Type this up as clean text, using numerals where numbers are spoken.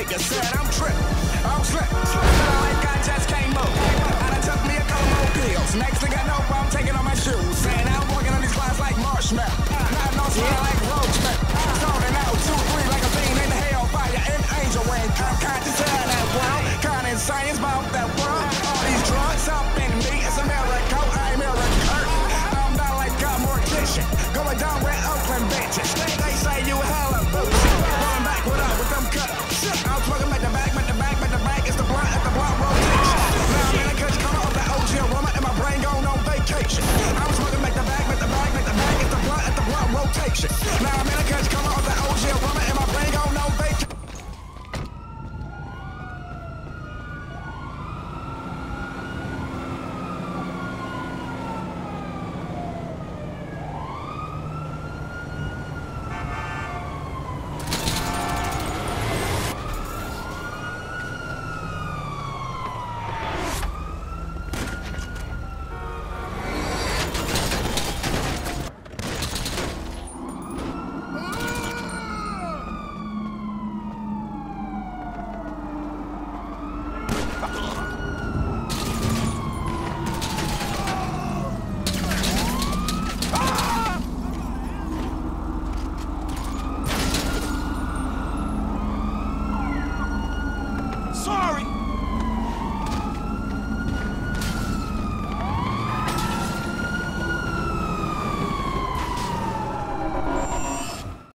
nigga said I'm tripping. I'm slipping. Feeling like I just came up. I done took me a couple more pills. Next thing I know, I'm taking off my shoes. Saying I'm walking on these clouds like marshmallow. Not no smile like roach. Zoning out 2-3 like a fiend in hellfire and angel wings.